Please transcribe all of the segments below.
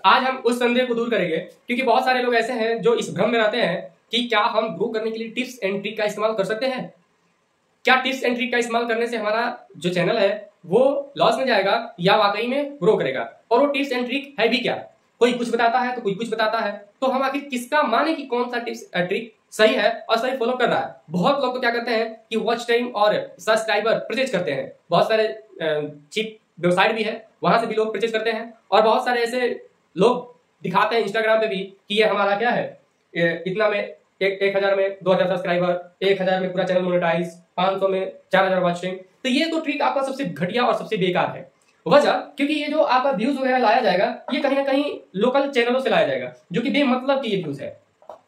आज हम उस संदेह को दूर करेंगे, क्योंकि बहुत सारे लोग ऐसे हैं जो इस भ्रम में रहते हैं कि क्या हम ग्रो करने के लिए टिप्स एंड ट्रिक का इस्तेमाल कर सकते हैं। क्या टिप्स एंड ट्रिक का इस्तेमाल करने से हमारा जो चैनल है वो लॉस में जाएगा या वाकई में ग्रो करेगा। और वो टिप्स एंड ट्रिक है भी क्या, कोई कुछ बताता है तो कोई कुछ बताता है, तो हम आखिर किसका माने कि कौन सा टिप्स ट्रिक सही है और सही फॉलो कर रहा है। बहुत लोग तो क्या करते हैं कि वॉच टाइम और सब्सक्राइबर परचेज करते हैं। बहुत सारे चीप वेबसाइट भी है, वहां से भी लोग परचेज करते हैं। और बहुत सारे ऐसे लोग दिखाते हैं इंस्टाग्राम पे भी कि ये हमारा क्या है, इतना में 1000 में 2000 सब्सक्राइबर, 1000 में पूरा चैनल मोनेटाइज, 500 में 4000 वॉच टाइम। तो ये तो ट्रिक आपका सबसे घटिया और सबसे बेकार है। वजह क्योंकि ये जो आपका व्यूज वगैरह लाया जाएगा ये कहीं ना कहीं लोकल चैनलों से लाया जाएगा, जो कि बेमतलब की ये व्यूज है,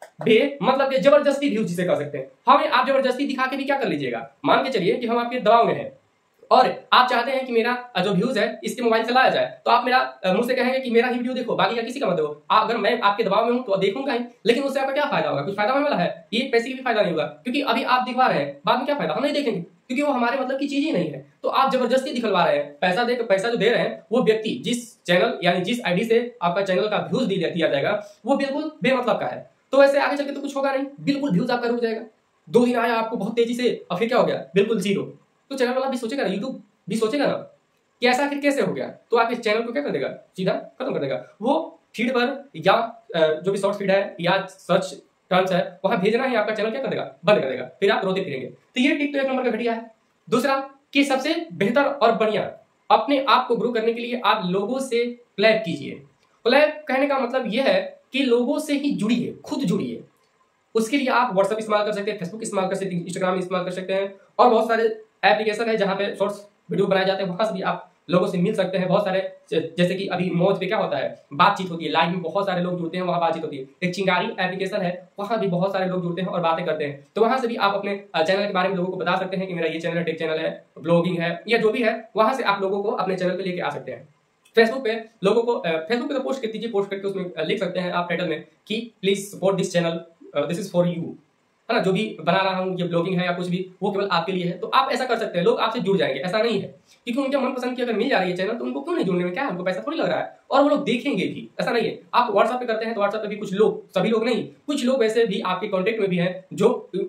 मतलब के जबरदस्ती व्यूज जिसे कह सकते हैं। हमें आप जबरदस्ती दिखा के भी क्या कर लीजिएगा, मान के चलिए कि हम आपके दबाव में हैं और आप चाहते हैं कि मेरा जो व्यूज है इसके मोबाइल से लाया जाए, तो आप मेरा मुझसे कहेंगे कि मेरा ही वीडियो देखो, बाकी का किसी का मत देखो। अगर मैं आपके दबाव में हूं तो देखूंगा ही, लेकिन उससे आपका क्या फायदा होगा, कुछ फायदा होने वाला है? ये पैसे की भी फायदा नहीं होगा, क्योंकि अभी आप दिखवा रहे हैं, बाद में क्या फायदा, हम नहीं देखेंगे, क्योंकि वो हमारे मतलब की चीज ही नहीं है। तो आप जबरदस्ती दिखलवा रहे हैं, पैसा जो दे रहे हैं वो व्यक्ति जिस चैनल यानी जिस आईडी से आपका चैनल का व्यूज दिया जाएगा वो बिल्कुल बेमतलब का है। तो ऐसे आगे चल के तो कुछ होगा नहीं, बिल्कुल व्यूज आपका रुक जाएगा। 2 दिन आया आपको बहुत तेजी से, और फिर क्या हो गया, बिल्कुल जीरो। तो चैनल वाला भी सोचेगा ना, यूट्यूब भी सोचेगा ना कि ऐसा आखिर कैसे हो गया, तो आपके चैनल को क्या कर देगा, सीधा खत्म कर देगा। वो फीड पर या जो भी शॉर्ट फीड है या सर्च टर्म्स है वहां भेजना ही आपका चैनल क्या कर देगा, बंद कर देगा, फिर आप रोते फिरेंगे। तो ये टिप तो 1 नंबर का घटिया है। दूसरा कि सबसे बेहतर और बढ़िया अपने आप को ग्रो करने के लिए आप लोगों से कोलैब कीजिए। कोलैब कहने का मतलब यह है कि लोगों से ही जुड़िए, खुद जुड़िए। उसके लिए आप व्हाट्सएप इस्तेमाल कर सकते हैं, फेसबुक इस्तेमाल कर सकते हैं, इंस्टाग्राम इस्तेमाल कर सकते हैं, और बहुत सारे एप्लीकेशन है जहां पे शॉर्ट्स वीडियो बनाए जाते हैं, वहां से भी आप लोगों से मिल सकते हैं। बहुत सारे जैसे कि अभी मौज पे क्या होता है, बातचीत होती है, लाइव में बहुत सारे लोग जुड़ते हैं, वहां बातचीत होती है। एक चिंगारी एप्लीकेशन है, वहां भी बहुत सारे लोग जुड़ते हैं और बातें करते हैं। तो वहां से भी आप अपने चैनल के बारे में लोगों को बता सकते हैं कि मेरा ये चैनल है, टेक चैनल है, ब्लॉगिंग है, या जो भी है, वहां से आप लोगों को अपने चैनल पे लेके आ सकते हैं। फेसबुक पे लोगों को फेसबुक पे तो पोस्ट कर दीजिए, पोस्ट करके उसमें लिख सकते हैं आप टाइटल में कि please support this channel, this is for you, है ना। जो भी बना रहा हूँ, ये ब्लॉगिंग है या कुछ भी, वो केवल आपके लिए है। तो आप ऐसा कर सकते हैं, लोग आपसे जुड़ जाएंगे। ऐसा नहीं है क्योंकि उनके मनपसंद की अगर मिल जा रही है चैनल, तो उनको क्यों नहीं जुड़ने में, क्या है, उनको पैसा थोड़ी लग रहा है, और वो लोग देखेंगे भी। ऐसा नहीं है। आप व्हाट्सएप पे करते हैं तो व्हाट्सएप पे भी कुछ लोग, सभी लोग नहीं, कुछ लोग ऐसे भी आपके कॉन्टेक्ट में भी हैं जो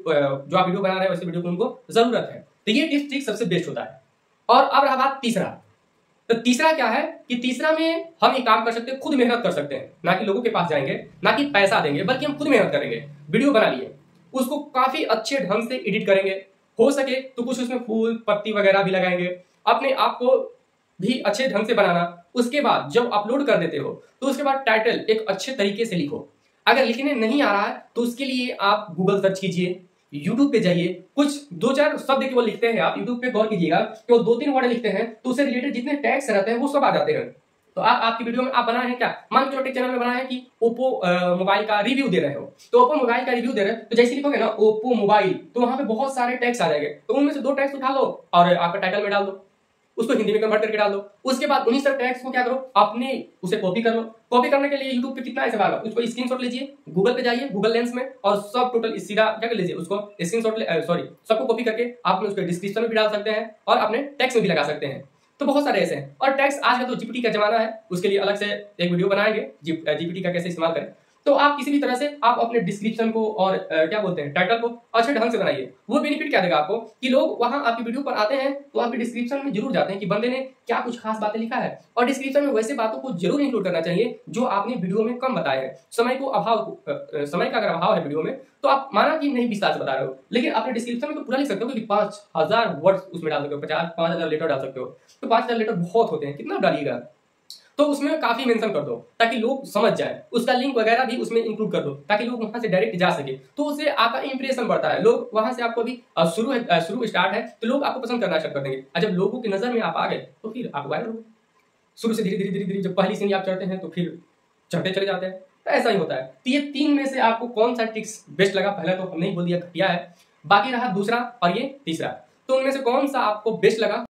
आप वीडियो बना रहे हैं वैसे वीडियो को उनको जरूरत है। तो ये टिप्स ट्रिक सबसे बेस्ट होता है। और अब रहा बात तीसरा, तो तीसरा क्या है कि तीसरा में हम ये काम कर सकते हैं, खुद मेहनत कर सकते हैं, ना कि लोगों के पास जाएंगे, ना कि पैसा देंगे, बल्कि हम खुद मेहनत करेंगे। वीडियो बना लिए, उसको काफी अच्छे ढंग से एडिट करेंगे, हो सके तो कुछ उसमें फूल पत्ती वगैरह भी लगाएंगे, अपने आप को भी अच्छे ढंग से बनाना। उसके बाद जब अपलोड कर देते हो तो उसके बाद टाइटल एक अच्छे तरीके से लिखो। अगर लिखने नहीं आ रहा है तो उसके लिए आप गूगल सर्च कीजिए, यूट्यूब पे जाइए, कुछ 2-4 शब्द केवल लिखते हैं आप, यूट्यूब पे गौर कीजिएगा, केवल 2-3 वर्ड लिखते हैं तो उससे रिलेटेड जितने टैग्स रहते हैं वो सब आ जाते हैं। तो आपकी वीडियो में आप बनाए हैं क्या, मान के चलो चैनल में बनाए हैं कि ओप्पो मोबाइल का रिव्यू दे रहे हो, तो ओप्पो मोबाइल का रिव्यू दे रहे हो, तो जैसे लिखोगे ना ओप्पो मोबाइल, तो वहां पे बहुत सारे टैग्स आ जाएंगे। तो उनमें से 2 टैग्स उठा लो और आपका टाइटल में डाल दो, उसको हिंदी में कन्वर्ट करके डाल दो। उसके बाद उन्हीं सब टैग्स को क्या करो, अपने उसे कॉपी कर लो। कॉपी करने के लिए यूट्यूब पे कितना ऐसे भागा, उसको स्क्रीनशॉट लीजिए, गूगल पे जाइए, गूगल लेंस में, और सब टोटल सीधा क्या कर लीजिए, उसको स्क्रीनशॉट सबको कॉपी करके आप उसके डिस्क्रिप्शन में भी डाल सकते हैं और अपने टेक्स्ट में भी लगा सकते हैं। तो बहुत सारे ऐसे हैं। और टैक्स आज का तो जीपीटी का जमाना है, उसके लिए अलग से एक वीडियो बनाएंगे जीपीटी का कैसे इस्तेमाल करें। तो आप किसी भी तरह से आप अपने डिस्क्रिप्शन को और क्या बोलते हैं टाइटल को अच्छे ढंग से बनाइए। वो बेनिफिट क्या देगा आपको कि लोग वहां आपकी वीडियो पर आते हैं तो आपके डिस्क्रिप्शन में जरूर जाते हैं कि बंदे ने क्या कुछ खास बातें लिखा है, और डिस्क्रिप्शन में वैसे बातों को जरूर इंक्लूड करना चाहिए जो आपने वीडियो में कम बताए हैं। समय का अगर अभाव है वीडियो में तो आप माना कि नहीं विस्तार से बता रहे हो, लेकिन अपने डिस्क्रिप्शन में तो पूरा लिख सकते हो कि 5000 वर्ड्स उसमें डाल सकते हो, 5000 लेटर डाल सकते हो। तो 5000 लेटर बहुत होते हैं, कितना डालिएगा, तो उसमें काफी मेंशन कर दो ताकि लोग समझ जाए। उसका लिंक वगैरह भी उसमें इंक्लूड कर दो ताकि लोग वहां से डायरेक्ट जा सके, तो उससे आपका इंप्रेशन बढ़ता है। लोग वहां से आपको अभी शुरू स्टार्ट है तो लोग आपको पसंद करना स्टार्ट कर देंगे, और जब लोगों की नजर में आप आ गए तो फिर आप वायरल हो। शुरू से धीरे धीरे धीरे जब पहली सीढ़ी आप चढ़ते हैं तो फिर चढ़ते चले जाते हैं। तो ऐसा ही होता है। तो ये 3 में से आपको कौन सा टिप्स बेस्ट लगा, पहले तो हमने ही बोल दिया घटिया है, बाकी रहा दूसरा और ये तीसरा। तो उनमें से कौन सा आपको बेस्ट लगा